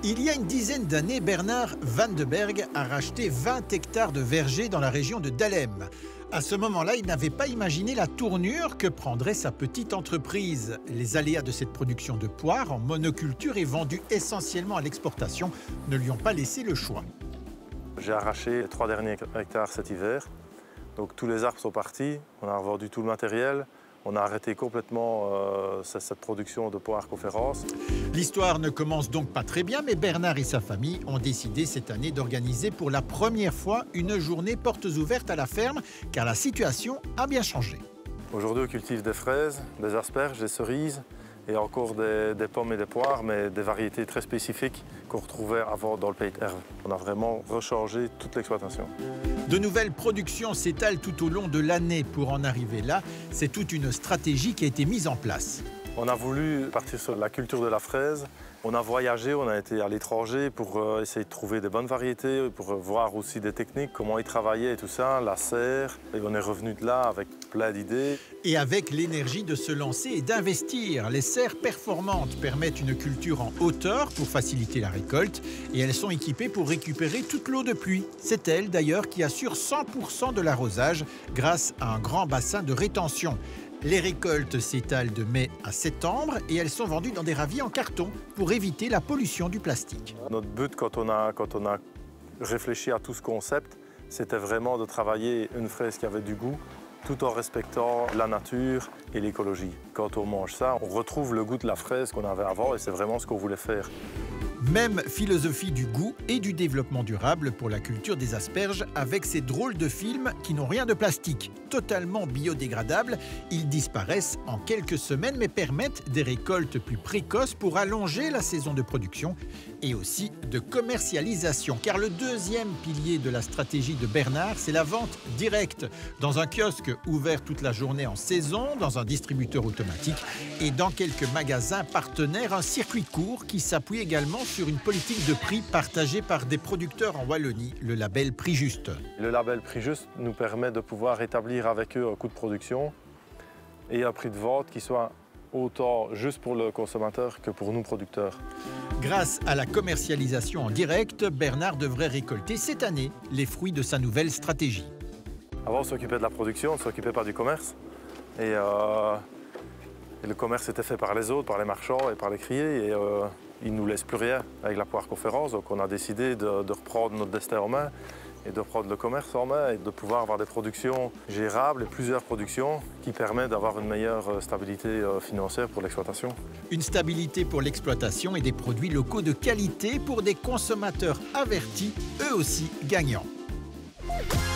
Il y a une dizaine d'années, Bernard Van de Berg a racheté 20 hectares de vergers dans la région de Dahlem. À ce moment-là, il n'avait pas imaginé la tournure que prendrait sa petite entreprise. Les aléas de cette production de poires en monoculture et vendue essentiellement à l'exportation ne lui ont pas laissé le choix. J'ai arraché les 3 derniers hectares cet hiver. Donc tous les arbres sont partis, on a revendu tout le matériel. On a arrêté complètement cette production de poires conférences. L'histoire ne commence donc pas très bien, mais Bernard et sa famille ont décidé cette année d'organiser pour la première fois une journée portes ouvertes à la ferme, car la situation a bien changé. Aujourd'hui, on cultive des fraises, des asperges, des cerises et encore des pommes et des poires, mais des variétés très spécifiques qu'on retrouvait avant dans le pays d'Herve. On a vraiment rechangé toute l'exploitation. De nouvelles productions s'étalent tout au long de l'année. Pour en arriver là, c'est toute une stratégie qui a été mise en place. On a voulu partir sur la culture de la fraise. On a voyagé, on a été à l'étranger pour essayer de trouver des bonnes variétés, pour voir aussi des techniques, comment ils travaillaient et tout ça, la serre. Et on est revenu de là avec plein d'idées. Et avec l'énergie de se lancer et d'investir. Les serres performantes permettent une culture en hauteur pour faciliter la récolte et elles sont équipées pour récupérer toute l'eau de pluie. C'est elles d'ailleurs qui assurent 100% de l'arrosage grâce à un grand bassin de rétention. Les récoltes s'étalent de mai à septembre et elles sont vendues dans des ravis en carton pour éviter la pollution du plastique. Notre but quand on a réfléchi à tout ce concept, c'était vraiment de travailler une fraise qui avait du goût tout en respectant la nature et l'écologie. Quand on mange ça, on retrouve le goût de la fraise qu'on avait avant et c'est vraiment ce qu'on voulait faire. Même philosophie du goût et du développement durable pour la culture des asperges avec ces drôles de films qui n'ont rien de plastique. Totalement biodégradables, ils disparaissent en quelques semaines mais permettent des récoltes plus précoces pour allonger la saison de production et aussi de commercialisation. Car le deuxième pilier de la stratégie de Bernard, c'est la vente directe dans un kiosque ouvert toute la journée en saison, dans un distributeur automatique et dans quelques magasins partenaires, un circuit court qui s'appuie également sur une politique de prix partagée par des producteurs en Wallonie, le label Prix Juste. Le label Prix Juste nous permet de pouvoir établir avec eux un coût de production et un prix de vente qui soit autant juste pour le consommateur que pour nous producteurs. Grâce à la commercialisation en direct, Bernard devrait récolter cette année les fruits de sa nouvelle stratégie. Avant, on s'occupait de la production, on ne s'occupait pas du commerce. Et le commerce était fait par les autres, par les marchands et par les criers. Et ils ne nous laissent plus rien avec la poire conférence. Donc on a décidé de reprendre notre destin en main et de prendre le commerce en main et de pouvoir avoir des productions gérables et plusieurs productions qui permettent d'avoir une meilleure stabilité financière pour l'exploitation. Une stabilité pour l'exploitation et des produits locaux de qualité pour des consommateurs avertis, eux aussi gagnants.